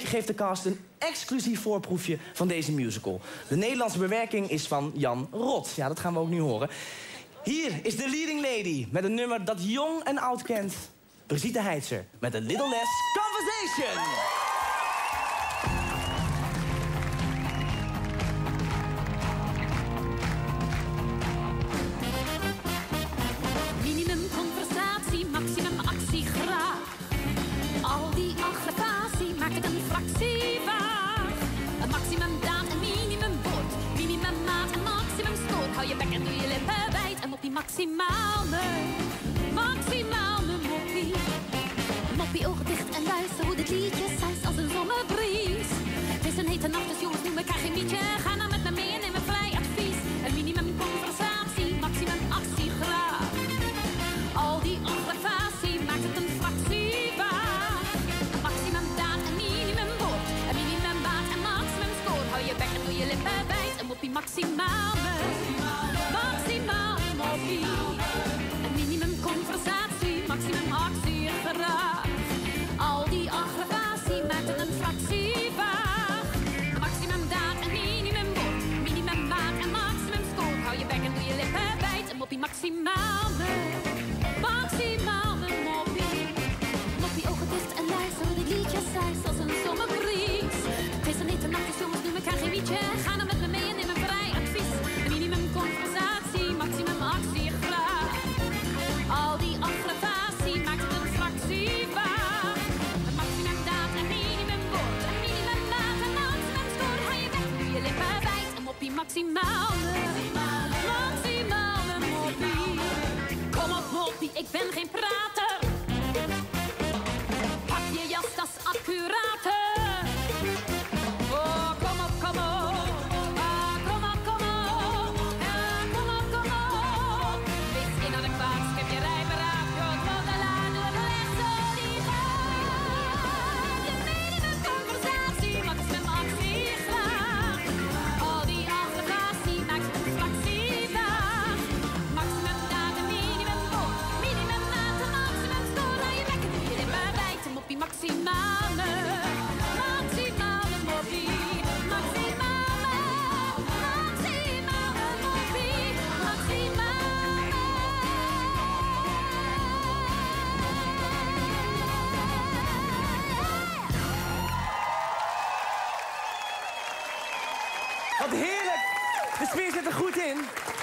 geeft de cast een exclusief voorproefje van deze musical. De Nederlandse bewerking is van Jan Rot. Ja, dat gaan we ook nu horen. Hier is de leading lady met een nummer dat jong en oud kent. Brigitte Heitzer met A Little Less Conversation. Minimum conversatie, maximum actie graag. Al die aggravatie maakt het een fractie vaag. Een maximum daad, een minimum woord. Minimum maat, een maximum stoot. Hou je bek en doe je lippen wijd. En moppie maximaal me moppie. Moppie ogen dicht en luister hoe dit liedje zuist als een zomerbries. Het is een hete nacht, dus jongens noem elkaar geen mietje. Ga nou met me mee en neem een vrij advies. Een minimum conversatie, maximum actie graag. Al die aggravatie maakt het een fractie vaag. Een maximum daad, een minimum woord. Een minimum baat, een maximum score. Hou je bek en doe je lippen wijd. En moppie maximaal me moppie. Een minimum conversatie, maximum actie graag. Al die aggravatie maakt het een fractie vaag. Maximum daad, een minimum woord. Minimum maat, een maximum score. Hou je bek en doe je lippen wijd. En moppie maximaal me moppie. Moppie ogen dicht en luister hoe dit liedje zuist als een zomerbries. Het is een hete nacht, dus jongens noem elkaar geen mietje. Ga nou met me mee en neem een vrij advies. Een minimum conversatie, maximum actie graag. Al die aggravatie maakt het een fractie vaag. Een maximum daad, een minimum woord. Een minimum maat, een maximum score. Hou je weg, doe je lippen wijd. Een moppie maximaal moppie. Kom op moppie, ik ben geen prater. Pak je jas, dat is accurater. Oh, kom op, kom op. Kom op, kom op. Kom op, kom op. Wees inadequaat, schep je rijberaad. Groot modelaan, door de les, zo die gaat. Je minimum conversatie, maximum actie graag. Al die aggravatie maakt een fractie vaag. Maximum daad, een minimum woord. Minimum maat, een maximum score. Hou je bek en doe je lippen wijd. Een moppie maximale moppie. Wat heerlijk! De sfeer zit er goed in.